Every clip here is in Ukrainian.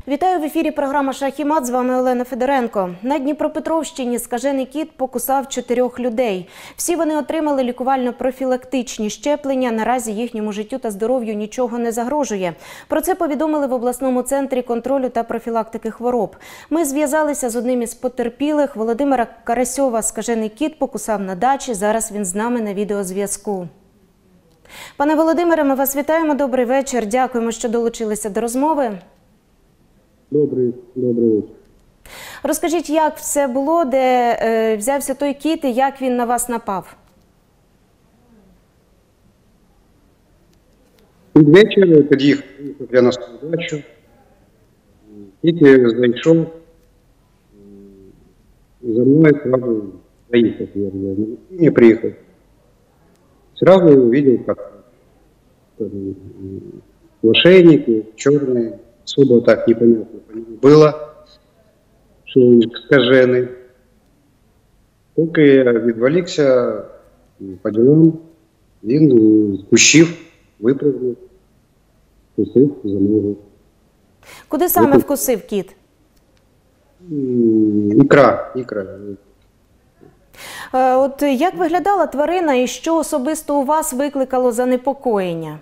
Вітаю в ефірі програма «Шах і мат». З вами Олена Федоренко. На Дніпропетровщині скажений кіт покусав 4 людей. Всі вони отримали лікувально-профілактичні щеплення. Наразі їхньому життю та здоров'ю нічого не загрожує. Про це повідомили в обласному центрі контролю та профілактики хвороб. Ми зв'язалися з одним із потерпілих. Володимира Карасьова скажений кіт покусав на дачі. Зараз він з нами на відеозв'язку. Пане Володимире, ми вас вітаємо. Добрий вечір. Дякуємо, що долучилися до розмови. Добрий вечір. Розкажіть, як все було, де взявся той кіт і як він на вас напав? Під вечір під'їхав я на свою дачу, кіт зайшов, за мною сразу заехал, я на машине приехал. Сразу увидел, как ошейники черные, особо так непонятно было, что он скажений. Поки я відволікся по ділам, він з кущів випрыгнув, вкусив за ногу. Куди саме вкусив кіт? Ікра. От як виглядала тварина і що особисто у вас викликало занепокоєння?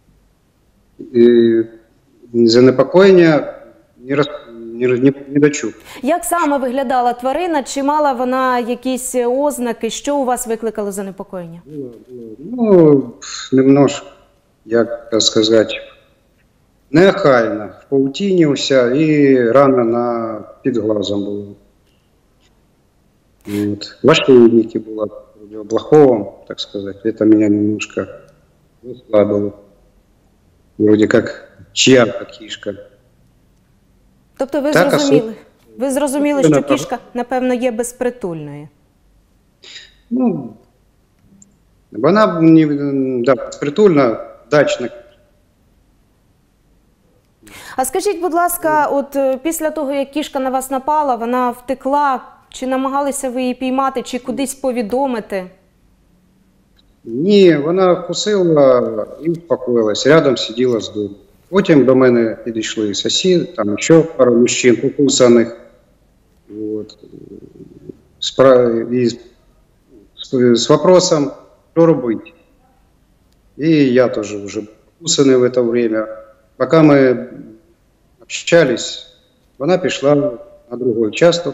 Занепокоєння не дочув. Як саме виглядала тварина? Чи мала вона якісь ознаки? Що у вас викликало занепокоєння? Ну, немножко, як сказати, неохайно. В паутині уся і рана під глазом була. Вот. В ошейнике была, в блоховом, так сказать. Это меня немножко ослабило. Вроде как чья-то кішка. Тобто ви зрозуміли, що кішка, напевно, є безпритульною? Ну, вона безпритульна, дачна. А скажіть, будь ласка, от після того, як кішка на вас напала, вона втекла, чи намагалися ви її піймати, чи кудись повідомити? Ні, вона вкусила і успокоїлась, рядом сиділа з дому. Потім до мене підійшли сусіди, там ще пару мужчин покусаних. Вот. З вопросом, що робити. І я теж вже покусаний в це время. Поки ми общались, вона пішла на другий участок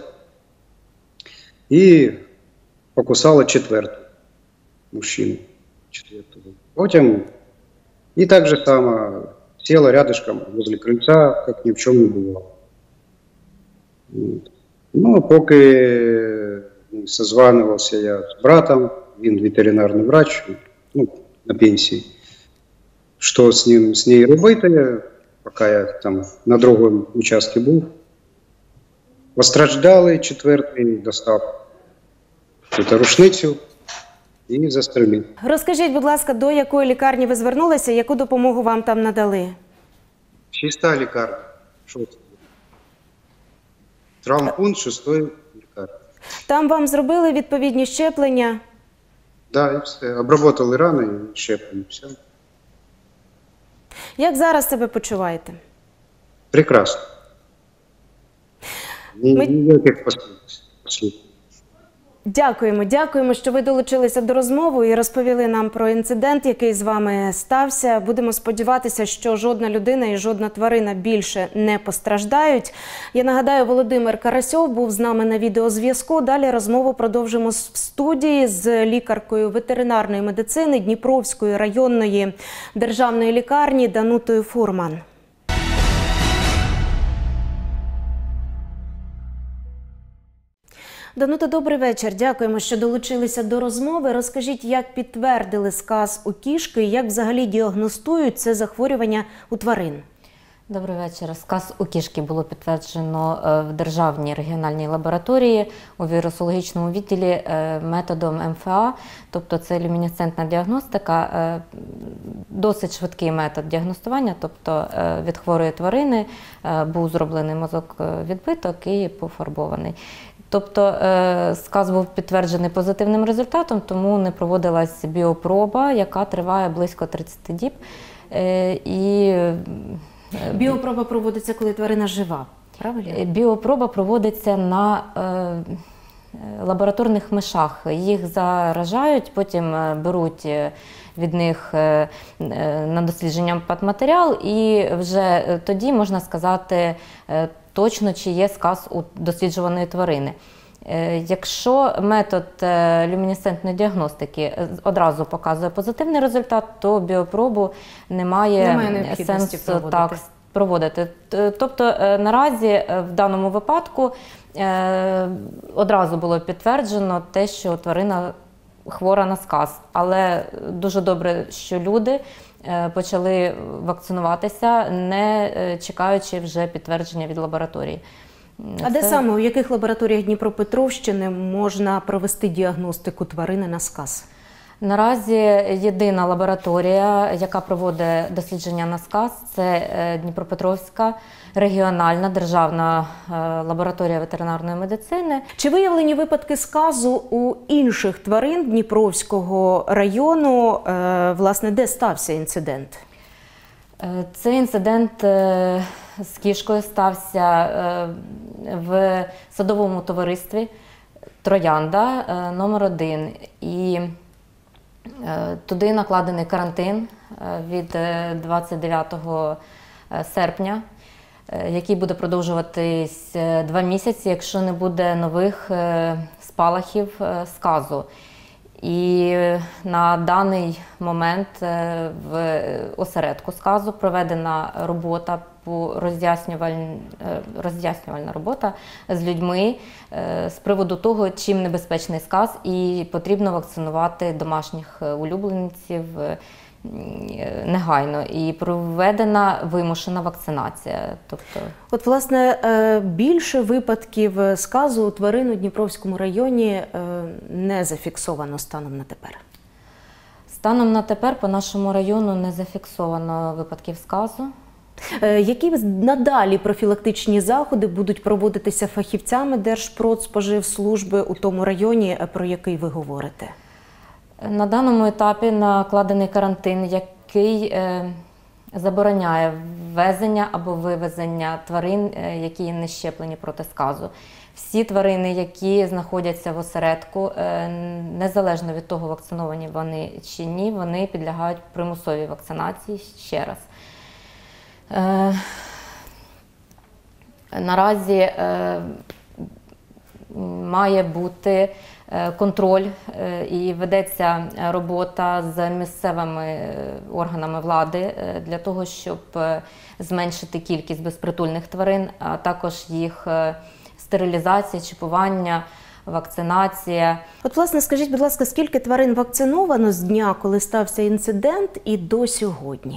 і покусала 4-го мужчину. Потім і так же само села рядышком возле крыльца, как ни в чем не бывало. Ну, поки созванивався я з братом, він ветеринарний врач, ну, на пенсії. Що з нею робити, поки я там на другому участку був. Постраждалий 4-й достав рушницю і застрелив. Розкажіть, будь ласка, до якої лікарні ви звернулися, яку допомогу вам там надали? Чиста лікарня. Травмпункт 6-ї лікарні. Там вам зробили відповідні щеплення? Так, і все. Обработали рани і щеплення. Все. Як зараз себе почуваєте? Прекрасно. Ніяких послідків. Дякуємо, що ви долучилися до розмови і розповіли нам про інцидент, який з вами стався. Будемо сподіватися, що жодна людина і жодна тварина більше не постраждають. Я нагадаю, Володимир Карасьов був з нами на відеозв'язку. Далі розмову продовжимо в студії з лікаркою ветеринарної медицини Дніпровської районної державної лікарні Данутою Фурман. Данута, добрий вечір. Дякуємо, що долучилися до розмови. Розкажіть, як підтвердили сказ у кішки і як взагалі діагностують це захворювання у тварин? Добрий вечір. Сказ у кішки було підтверджено в Державній регіональній лабораторії у вірусологічному відділі методом МФА, тобто це люмінесцентна діагностика, досить швидкий метод діагностування, тобто від хворої тварини був зроблений мозок-відбиток і пофарбований. Тобто сказ був підтверджений позитивним результатом, тому не проводилась біопроба, яка триває близько 30 діб. І Біопроба проводиться, коли тварина жива, правильно? Біопроба проводиться на лабораторних мишах. Їх заражають, потім беруть від них на дослідження патматеріал, і вже тоді можна сказати точно, чи є сказ у досліджуваної тварини. Якщо метод люмінесцентної діагностики одразу показує позитивний результат, то біопробу немає сенсу проводити. Тобто наразі в даному випадку одразу було підтверджено те, що тварина хвора на сказ. Але дуже добре, що люди почали вакцинуватися, не чекаючи вже підтвердження від лабораторії. А де саме, у яких лабораторіях Дніпропетровщини можна провести діагностику тварини на сказ? Наразі єдина лабораторія, яка проводить дослідження на сказ, це Дніпропетровська регіональна державна лабораторія ветеринарної медицини. Чи виявлені випадки сказу у інших тварин Дніпровського району, власне, де стався інцидент? Цей інцидент з кішкою стався в садовому товаристві «Троянда» номер 1. І туди накладений карантин від 29 серпня, який буде продовжуватись 2 місяці, якщо не буде нових спалахів сказу. І на даний момент в осередку сказу проведена робота роз'яснювальна робота з людьми з приводу того, чим небезпечний сказ, і потрібно вакцинувати домашніх улюбленців негайно. І проведена вимушена вакцинація. От, власне, більше випадків сказу у тварин у Дніпровському районі не зафіксовано станом на тепер? Станом на тепер по нашому району не зафіксовано випадків сказу. Які надалі профілактичні заходи будуть проводитися фахівцями Держпродспоживслужби у тому районі, про який ви говорите? На даному етапі накладений карантин, який забороняє ввезення або вивезення тварин, які не щеплені проти сказу. Всі тварини, які знаходяться в осередку, незалежно від того, вакциновані вони чи ні, вони підлягають примусовій вакцинації ще раз. Наразі має бути контроль і ведеться робота з місцевими органами влади для того, щоб зменшити кількість безпритульних тварин, а також їх стерилізація, чіпування, вакцинація. От, власне, скажіть, будь ласка, скільки тварин вакциновано з дня, коли стався інцидент, і до сьогодні?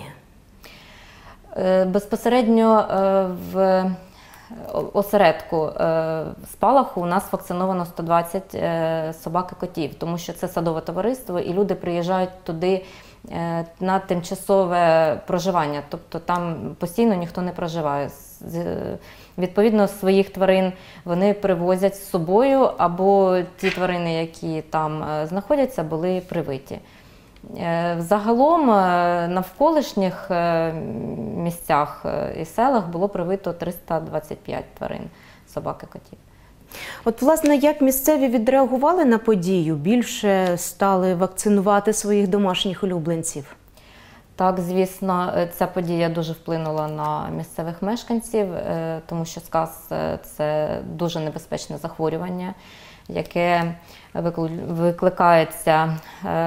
Безпосередньо в осередку спалаху у нас вакциновано 120 собак і котів, тому що це садове товариство, і люди приїжджають туди на тимчасове проживання, тобто там постійно ніхто не проживає. Відповідно, своїх тварин вони привозять з собою, або ті тварини, які там знаходяться, були привиті. Загалом в навколишніх місцях і селах було привито 325 тварин, собак і котів. От, власне, як місцеві відреагували на подію? Більше стали вакцинувати своїх домашніх улюбленців? Так, звісно, ця подія дуже вплинула на місцевих мешканців, тому що сказ – це дуже небезпечне захворювання, яке викликається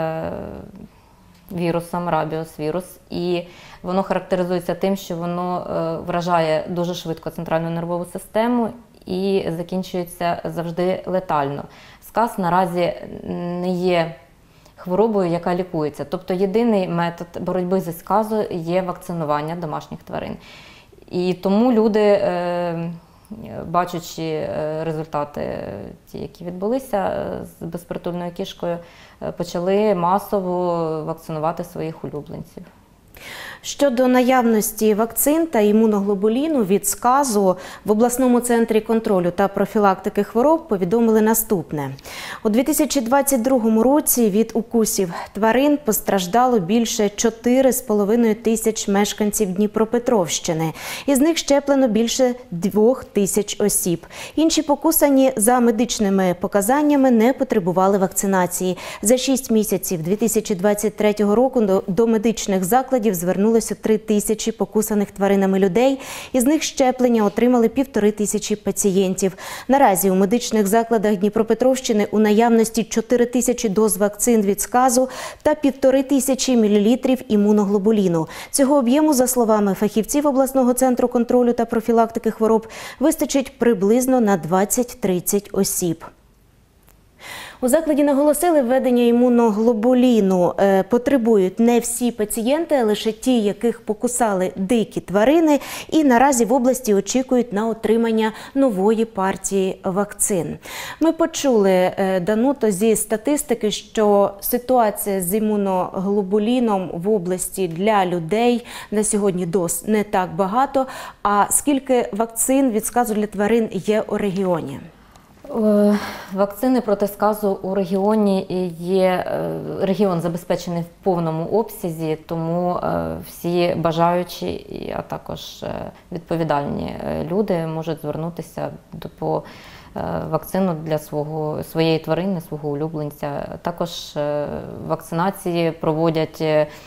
вірусом, рабіос-вірус, і воно характеризується тим, що воно вражає дуже швидко центральну нервову систему і закінчується завжди летально. Сказ наразі не є хворобою, яка лікується. Тобто єдиний метод боротьби зі сказу є вакцинування домашніх тварин. І тому люди, бачачи результати, ті, які відбулися з безпритульною кішкою, почали масово вакцинувати своїх улюбленців. Щодо наявності вакцин та імуноглобуліну від сказу в обласному центрі контролю та профілактики хвороб повідомили наступне. У 2022 році від укусів тварин постраждало більше 4,5 тисяч мешканців Дніпропетровщини. Із них щеплено більше 2 тисяч осіб. Інші покусані за медичними показаннями не потребували вакцинації. За 6 місяців 2023 року до медичних закладів звернулося 3 тисячі покусаних тваринами людей. Із них щеплення отримали 1,5 тисячі пацієнтів. Наразі у медичних закладах Дніпропетровщини у наявності 4 тисячі доз вакцин від сказу та 1,5 тисячі мілілітрів імуноглобуліну. Цього об'єму, за словами фахівців обласного центру контролю та профілактики хвороб, вистачить приблизно на 20-30 осіб. У закладі наголосили, введення імуноглобуліну потребують не всі пацієнти, а лише ті, яких покусали дикі тварини, і наразі в області очікують на отримання нової партії вакцин. Ми почули, Дануто, зі статистики, що ситуація з імуноглобуліном в області для людей на сьогодні доз не так багато. А скільки вакцин від сказу для тварин є у регіоні? Вакцини проти сказу у регіоні є, регіон забезпечений в повному обсязі, тому всі бажаючі, а також відповідальні люди можуть звернутися по вакцину для своєї тварини, свого улюбленця. Також вакцинації проводять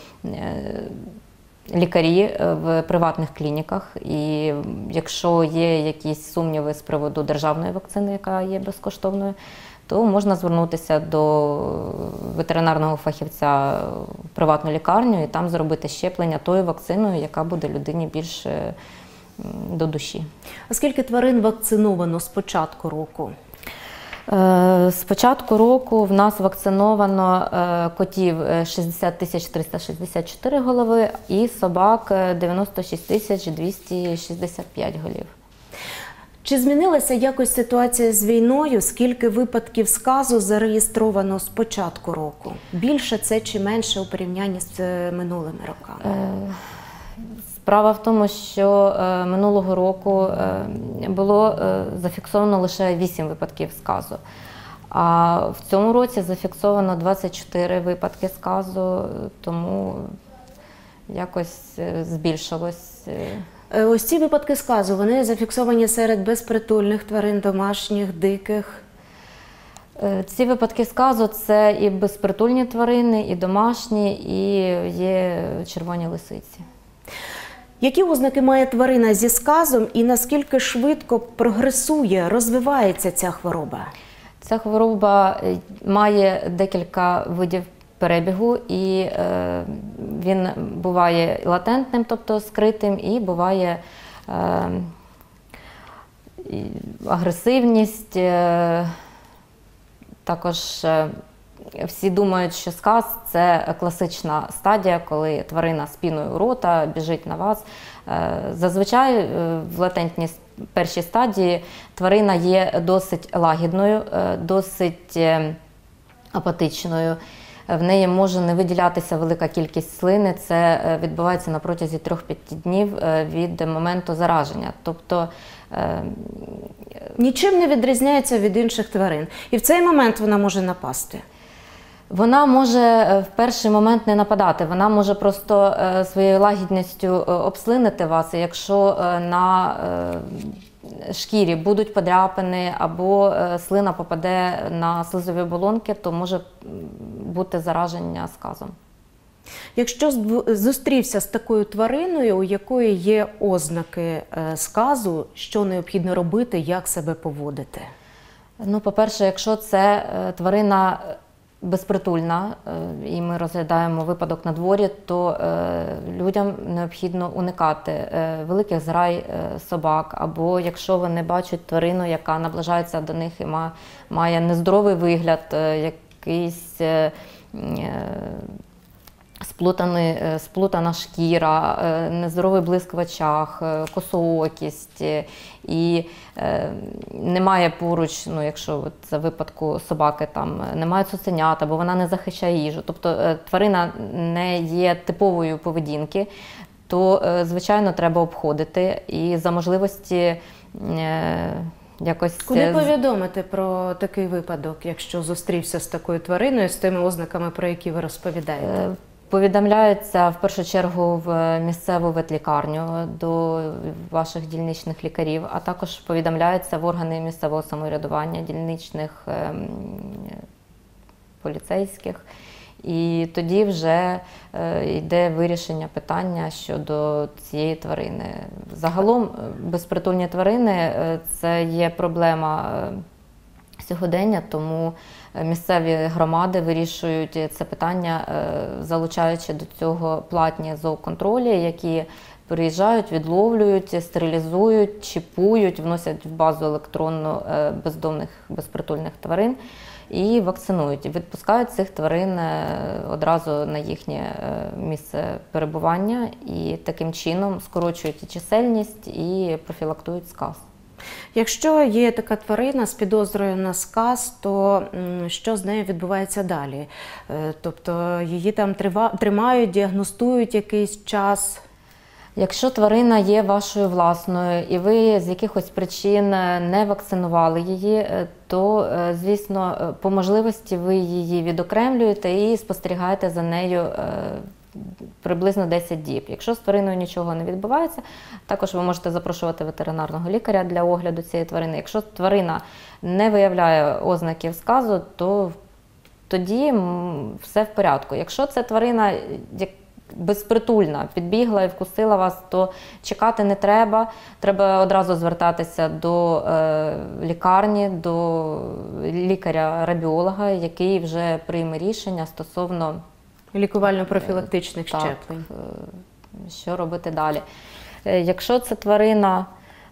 лікарі в приватних клініках, і якщо є якісь сумніви з приводу державної вакцини, яка є безкоштовною, то можна звернутися до ветеринарного фахівця в приватну лікарню і там зробити щеплення тою вакциною, яка буде людині більше до душі. А скільки тварин вакциновано з початку року? З початку року в нас вакциновано котів 60 364 голови і собак 96 265 голів. Чи змінилася якось ситуація з війною? Скільки випадків сказу зареєстровано з початку року? Більше це чи менше у порівнянні з минулими роками? Справа в тому, що минулого року було зафіксовано лише 8 випадків сказу. А в цьому році зафіксовано 24 випадки сказу, тому якось збільшилось. Ось ці випадки сказу, вони зафіксовані серед безпритульних тварин, домашніх, диких? Ці випадки сказу – це і безпритульні тварини, і домашні, і є червоні лисиці. Які ознаки має тварина зі сказом і наскільки швидко прогресує, розвивається ця хвороба? Ця хвороба має декілька видів перебігу, і він буває латентним, тобто скритим, і буває агресивність. Також всі думають, що сказ – це класична стадія, коли тварина з піною у рота біжить на вас. Зазвичай в латентній першій стадії тварина є досить лагідною, досить апатичною. В неї може не виділятися велика кількість слини. Це відбувається на протязі 3-5 днів від моменту зараження. Тобто нічим не відрізняється від інших тварин. І в цей момент вона може напасти? Вона може в перший момент не нападати, вона може просто своєю лагідністю обслинити вас. І якщо на шкірі будуть подряпини або слина попаде на слизові оболонки, то може бути зараження сказом. Якщо зустрівся з такою твариною, у якої є ознаки сказу, що необхідно робити, як себе поводити? Ну, по-перше, якщо це тварина безпритульна, і ми розглядаємо випадок на дворі, то людям необхідно уникати великих зграй собак, або якщо вони бачать тварину, яка наближається до них і має нездоровий вигляд, якийсь сплутана шкіра, нездоровий блиск в очах, косоокість, і немає поруч, ну, якщо це в випадку собаки, там немає цуценят, або вона не захищає їжу, тобто тварина не є типовою поведінки, то, звичайно, треба обходити і за можливості якось... Куди повідомити про такий випадок, якщо зустрівся з такою твариною, з тими ознаками, про які ви розповідаєте? Повідомляються в першу чергу в місцеву ветлікарню до ваших дільничних лікарів, а також повідомляються в органи місцевого самоврядування, дільничних поліцейських. І тоді вже йде вирішення питання щодо цієї тварини. Загалом безпритульні тварини – це є проблема сьогодення, тому місцеві громади вирішують це питання, залучаючи до цього платні зооконтролі, які приїжджають, відловлюють, стерилізують, чіпують, вносять в базу електронну бездомних безпритульних тварин і вакцинують. Відпускають цих тварин одразу на їхнє місце перебування і таким чином скорочують і чисельність, і профілактують сказ. Якщо є така тварина з підозрою на сказ, то що з нею відбувається далі? Тобто її там тримають, діагностують якийсь час? Якщо тварина є вашою власною і ви з якихось причин не вакцинували її, то, звісно, по можливості ви її відокремлюєте і спостерігаєте за нею приблизно 10 діб. Якщо з твариною нічого не відбувається, також ви можете запрошувати ветеринарного лікаря для огляду цієї тварини. Якщо тварина не виявляє ознаків сказу, то тоді все в порядку. Якщо це тварина безпритульна, підбігла і вкусила вас, то чекати не треба. Треба одразу звертатися до лікарні, до лікаря-рабіолога, який вже прийме рішення стосовно Лікувально-профілактичних щеплень. Що робити далі? Якщо це тварина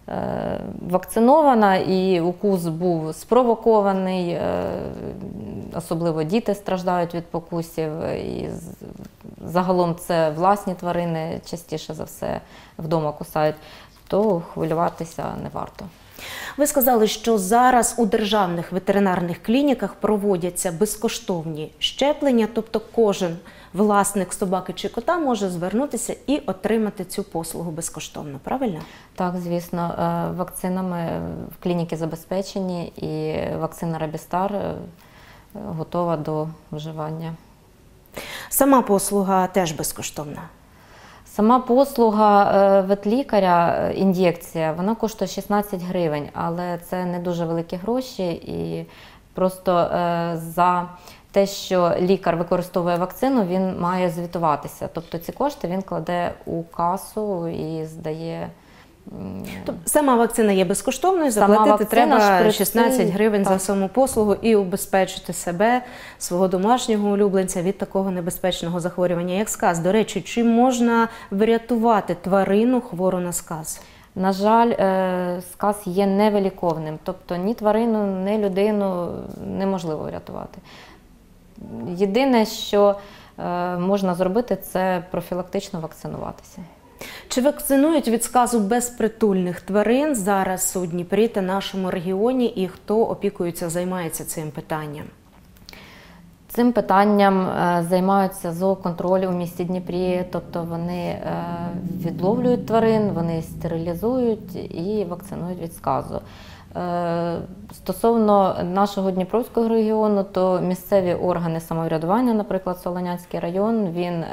вакцинована і укус був спровокований, особливо діти страждають від покусів, і загалом це власні тварини, частіше за все вдома кусають, то хвилюватися не варто. Ви сказали, що зараз у державних ветеринарних клініках проводяться безкоштовні щеплення, тобто кожен власник собаки чи кота може звернутися і отримати цю послугу безкоштовно, правильно? Так, звісно. Вакцинами в клініки забезпечені і вакцина Рабістар готова до вживання. Сама послуга теж безкоштовна? Сама послуга ветлікаря, ін'єкція, вона коштує 16 гривень, але це не дуже великі гроші, і просто за те, що лікар використовує вакцину, він має звітуватися. Тобто ці кошти він кладе у касу і здає. Тобто сама вакцина є безкоштовною, заплатити треба 16 гривень за саму послугу і убезпечити себе, свого домашнього улюбленця від такого небезпечного захворювання, як сказ. До речі, чи можна врятувати тварину хвору на сказ? На жаль, сказ є невиліковним, тобто ні тварину, ні людину неможливо врятувати. Єдине, що можна зробити, це профілактично вакцинуватися. Чи вакцинують від сказу безпритульних тварин зараз у Дніпрі та нашому регіоні, і хто опікується, займається цим питанням? Цим питанням займаються зооконтролі у місті Дніпрі, тобто вони відловлюють тварин, вони стерилізують і вакцинують від сказу. Стосовно нашого Дніпровського регіону, то місцеві органи самоврядування, наприклад, Солонянський район, він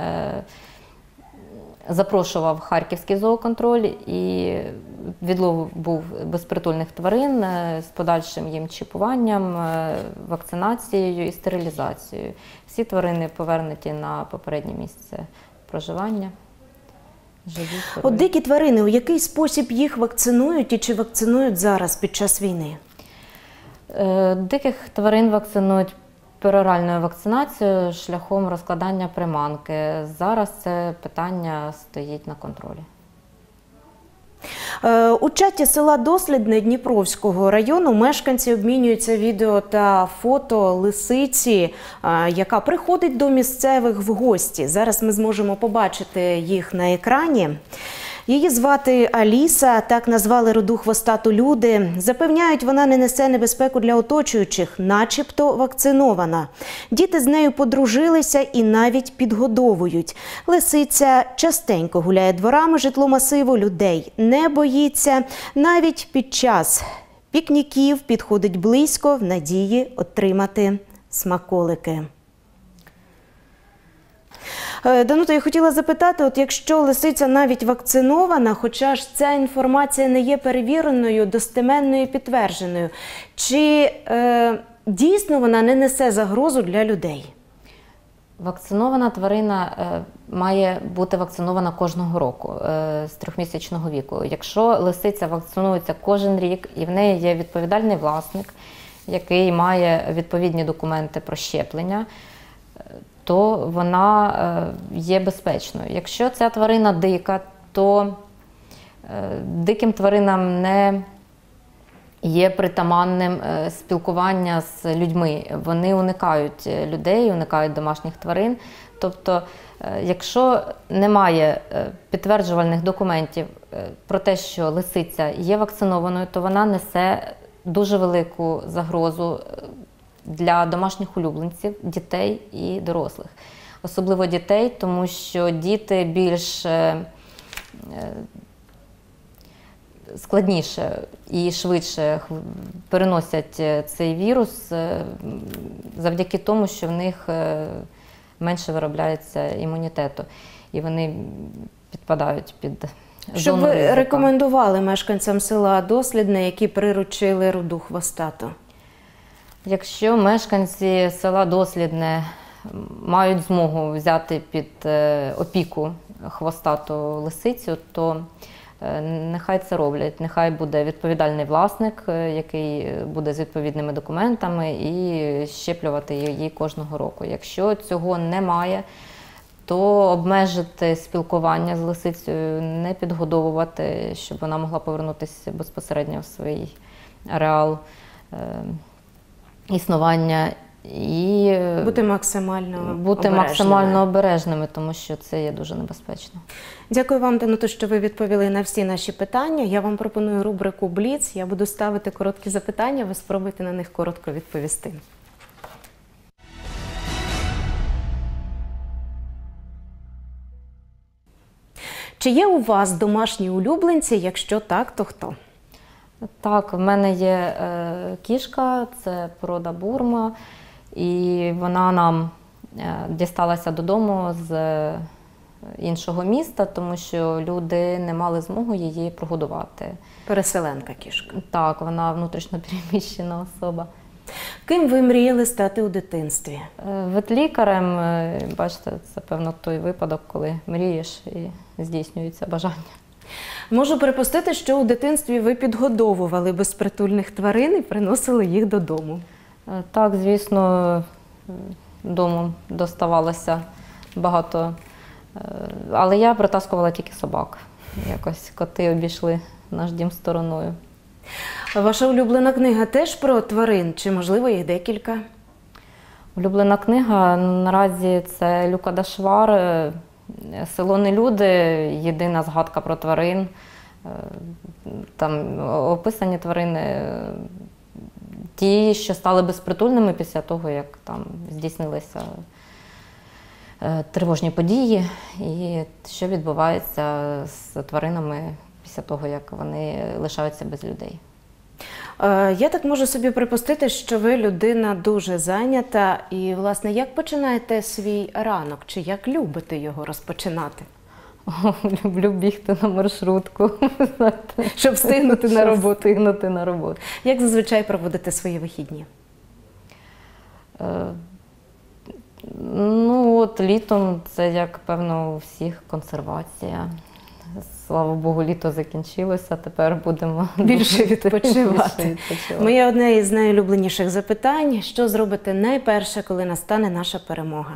запрошував Харківський зооконтроль, і відлов був безпритульних тварин з подальшим їм чіпуванням, вакцинацією і стерилізацією. Всі тварини повернуті на попереднє місце проживання. От дикі тварини, у який спосіб їх вакцинують і чи вакцинують зараз під час війни? Диких тварин вакцинують пероральною вакцинацією шляхом розкладання приманки. Зараз це питання стоїть на контролі. У чаті села Дослідне Дніпровського району мешканці обмінюються відео та фото лисиці, яка приходить до місцевих в гості. Зараз ми зможемо побачити їх на екрані. Її звати Аліса, так назвали руду хвостату люди. Запевняють, вона не несе небезпеку для оточуючих, начебто вакцинована. Діти з нею подружилися і навіть підгодовують. Лисиця частенько гуляє дворами житломасиву, людей не боїться. Навіть під час пікніків підходить близько в надії отримати смаколики. Дануто, я хотіла запитати, от якщо лисиця навіть вакцинована, хоча ж ця інформація не є перевіреною, достеменною і підтвердженою, чи дійсно вона не несе загрозу для людей? Вакцинована тварина має бути вакцинована кожного року з 3-місячного віку. Якщо лисиця вакцинується кожен рік і в неї є відповідальний власник, який має відповідні документи про щеплення, то вона є безпечною. Якщо ця тварина дика, то диким тваринам не є притаманним спілкування з людьми. Вони уникають людей, уникають домашніх тварин. Тобто, якщо немає підтверджувальних документів про те, що лисиця є вакцинованою, то вона несе дуже велику загрозу для домашніх улюбленців, дітей і дорослих. Особливо дітей, тому що діти більш складніше і швидше переносять цей вірус завдяки тому, що в них менше виробляється імунітету. І вони підпадають під зону ризику. Що б ви рекомендували мешканцям села Дослідне, які приручили руду хвостату? Якщо мешканці села Дослідне мають змогу взяти під опіку хвостату лисицю, то нехай це роблять. Нехай буде відповідальний власник, який буде з відповідними документами, і щеплювати її кожного року. Якщо цього немає, то обмежити спілкування з лисицею, не підгодовувати, щоб вона могла повернутися безпосередньо в свій ареал існування і бути максимально обережними, тому що це є дуже небезпечно. Дякую вам, Дануто, що ви відповіли на всі наші питання. Я вам пропоную рубрику «Бліц». Я буду ставити короткі запитання, ви спробуйте на них коротко відповісти. Чи є у вас домашні улюбленці? Якщо так, то хто? Так, в мене є кішка, це порода бурма, і вона нам дісталася додому з іншого міста, тому що люди не мали змогу її прогодувати. Переселенка кішка. Так, вона внутрішньо переміщена особа. Ким ви мріяли стати у дитинстві? Ветлікарем, бачите, це, певно, той випадок, коли мрієш і здійснюється бажання. Можу припустити, що у дитинстві ви підгодовували безпритульних тварин і приносили їх додому. Так, звісно, дому доставалося багато, але я притаскувала тільки собак. Якось коти обійшли наш дім стороною. Ваша улюблена книга теж про тварин, чи, можливо, їх декілька? Улюблена книга наразі це Люка Дашвар «Село не люди», єдина згадка про тварин. Там описані тварини, ті, що стали безпритульними після того, як там здійснилися тривожні події, і що відбувається з тваринами після того, як вони лишаються без людей. Я так можу собі припустити, що ви людина дуже зайнята. І, власне, як починаєте свій ранок? Чи як любите його розпочинати? Люблю бігти на маршрутку. Щоб встигнути на роботу. Встигнути на роботу. Як зазвичай проводите свої вихідні? Ну, от літом це, як, певно, у всіх консервація. Слава Богу, літо закінчилося, тепер будемо більше відпочивати. Моє одне із найулюбленіших запитань. Що зробите найперше, коли настане наша перемога?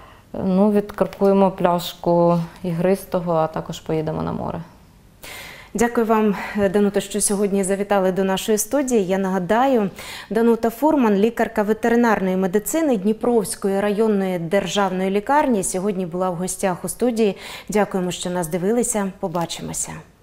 Ну, відкаркуємо пляшку ігристого, а також поїдемо на море. Дякую вам, Дануто, що сьогодні завітали до нашої студії. Я нагадаю, Данута Фурман, лікарка ветеринарної медицини Дніпровської районної державної лікарні, сьогодні була в гостях у студії. Дякуємо, що нас дивилися. Побачимося.